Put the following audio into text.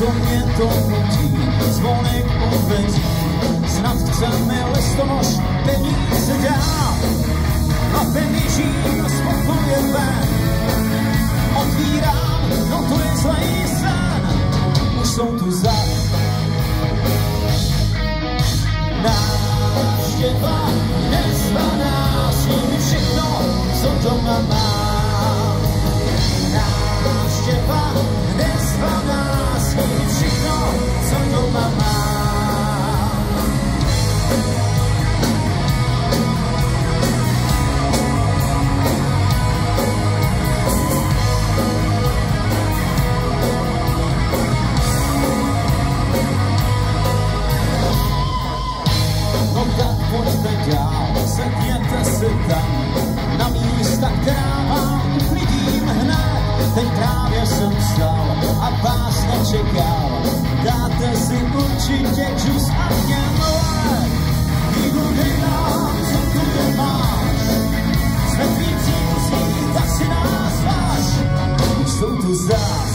co mě to nutí, zvonek obvezí. Snad chceme listonoš peníze dát a penížím spokoje ven. Otvírám, no to je zlej sen, už jsou tu zad. Návštěva nezvaná, s nimi všechno, co doma mám. Návštěva nezvaná, s nimi všechno, co doma mám. Sedněte si tam na místa, která vám uklidím hned. Teď právě jsem vstal a vás nečekal. Dáte si určitě džus a měmle. Výdu nedám, co tu nemáš. Jsme tvým příbuzí, tak si nás váš. Už jsou tu zdá.